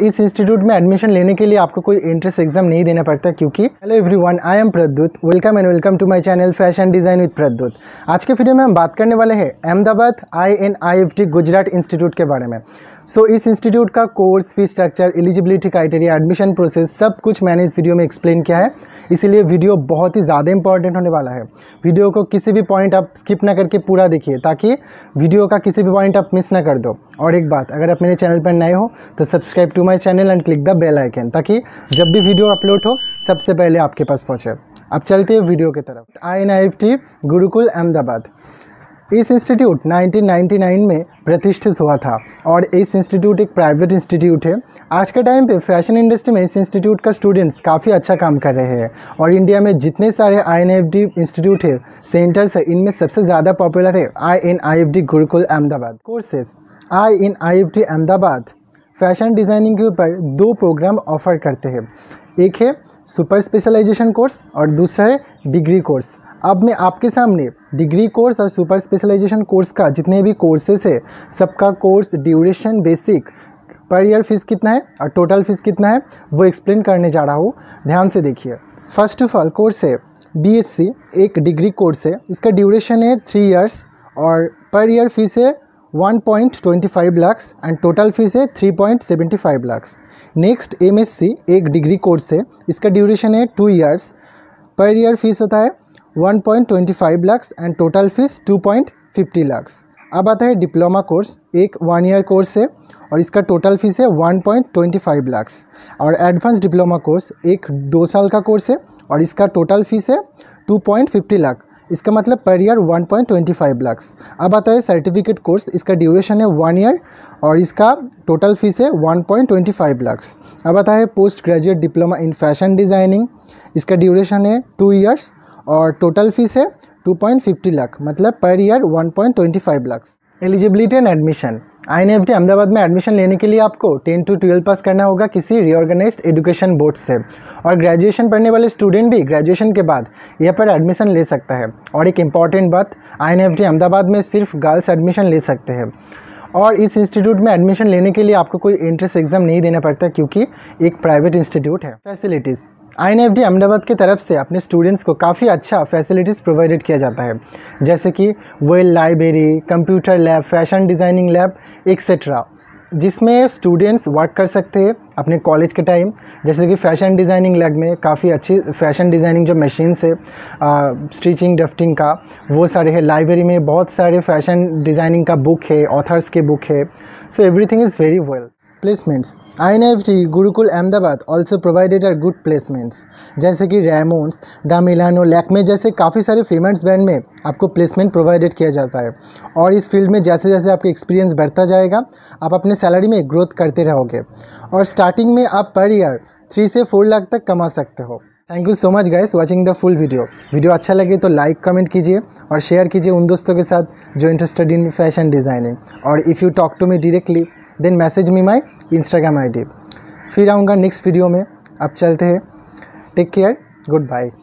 इस इंस्टीट्यूट में एडमिशन लेने के लिए आपको कोई एंट्रेंस एग्जाम नहीं देना पड़ता क्योंकि hello everyone, I am Pradyut. Welcome to my channel fashion design with Pradyut. आज के वीडियो में हम बात करने वाले हैं अहमदाबाद INIFT गुजरात इंस्टीट्यूट के बारे में। इस इंस्टीट्यूट का course, fee structure, eligibility criteria, admission process सब कुछ मैंने इस वीडियो में एक्सप्लेन किया है। इसीलिए वीडियो बहुत ही ज़्यादा इंपॉर्टेंट होने वाला है। वीडियो को किसी भी पॉइंट आप स्किप ना करके पूरा देखिए ताकि वीडियो का किसी भी पॉइंट आप मिस ना कर दो। और एक बात, अगर आप मेरे चैनल पर नए हो तो subscribe to my channel and click the bell icon ताकि जब भी वीडियो अपलोड हो सबसे पहले आपके पास पहुँचे। अब चलते हैं वीडियो की तरफ। INIFT गुरुकुल अहमदाबाद। इस इंस्टीट्यूट 1999 में प्रतिष्ठित हुआ था और इस इंस्टीट्यूट एक प्राइवेट इंस्टीट्यूट है। आज के टाइम पे फैशन इंडस्ट्री में इस इंस्टीट्यूट का स्टूडेंट्स काफ़ी अच्छा काम कर रहे हैं और इंडिया में जितने सारे INIFT इंस्टीट्यूट है, सेंटर्स है, इनमें सबसे ज़्यादा पॉपुलर है INIFT Gurukul Ahmedabad. Courses INIFT Ahmedabad fashion designing के ऊपर 2 प्रोग्राम ऑफर करते हैं। एक है सुपर स्पेशलाइजेशन कोर्स और दूसरा है डिग्री कोर्स। अब मैं आपके सामने डिग्री कोर्स और सुपर स्पेशलाइजेशन कोर्स का जितने भी कोर्सेस है सबका course duration, basic, per year fees कितना है और टोटल फीस कितना है वो एक्सप्लेन करने जा रहा हूँ। ध्यान से देखिए। फर्स्ट ऑफ ऑल कोर्स है BSc, एक डिग्री कोर्स है। इसका ड्यूरेशन है 3 इयर्स और पर ईयर फीस है 1.25 लाख एंड टोटल फीस है 3.75 लाख। नेक्स्ट MSc, एक डिग्री कोर्स है। इसका ड्यूरेशन है 2 इयर्स, पर ईयर फीस होता है 1.25 lakh and total fees 2.50 lakh. अब आता है डिप्लोमा कोर्स, एक 1 ईयर कोर्स है और इसका टोटल फीस है 1.25 लाख। और एडवांस डिप्लोमा कोर्स एक 2 साल का कोर्स है और इसका टोटल फीस है 2.50 लाख। इसका मतलब पर ईयर 1.25 लाख। अब आता है सर्टिफिकेट कोर्स, इसका ड्यूरेशन है 1 ईयर और इसका टोटल फीस है 1.25 लाख। अब आता है post graduate diploma in fashion designing, इसका ड्यूरेशन है 2 इयर्स और टोटल फीस है 2.50 लाख, मतलब पर year 1.25 lakh. Eligibility and admission. INIFT Ahmedabad में एडमिशन लेने के लिए आपको 10 to 12 पास करना होगा किसी रीऑर्गेनाइज्ड एजुकेशन बोर्ड से। और ग्रेजुएशन पढ़ने वाले स्टूडेंट भी ग्रेजुएशन के बाद यहाँ पर एडमिशन ले सकता है। और एक इम्पॉर्टेंट बात, INIFT अहमदाबाद में सिर्फ गर्ल्स एडमिशन ले सकते हैं। और इस इंस्टीट्यूट में एडमिशन लेने के लिए आपको कोई एंट्रेंस एग्ज़ाम नहीं देना पड़ता क्योंकि एक प्राइवेट इंस्टीट्यूट है। फैसिलिटीज़। INIFT अहमदाबाद की तरफ से अपने स्टूडेंट्स को काफ़ी अच्छा फैसिलिटीज़ प्रोवाइडेड किया जाता है, जैसे कि well library, computer lab, fashion designing lab etcetera, जिसमें स्टूडेंट्स वर्क कर सकते हैं अपने कॉलेज के टाइम। जैसे कि फैशन डिज़ाइनिंग लैब में काफ़ी अच्छी फैशन डिज़ाइनिंग जो मशीन्स है, स्टिचिंग, डफ्टिंग का, वो सारे है। लाइब्रेरी में बहुत सारे फैशन डिज़ाइनिंग का बुक है, ऑथर्स के बुक है। So everything is very well. Placements. INIFT Gurukul Ahmedabad also provided are good placements, जैसे कि रेमोंड्स, द मिलानो, लैक्मे जैसे काफ़ी सारे फेमस ब्रांड में आपको प्लेसमेंट प्रोवाइडेड किया जाता है। और इस फील्ड में जैसे जैसे आपका एक्सपीरियंस बढ़ता जाएगा आप अपने सैलरी में ग्रोथ करते रहोगे और स्टार्टिंग में आप पर ईयर 3 से 4 लाख तक कमा सकते हो। Thank you so much guys watching the full video. Video अच्छा लगे तो लाइक, कमेंट कीजिए और शेयर कीजिए उन दोस्तों के साथ जो इंटरेस्टेड इन फैशन डिज़ाइनिंग। और if you talk to me directly then message me my Instagram ID। फिर आऊँगा नेक्स्ट वीडियो में। अब चलते हैं। Take care, good bye.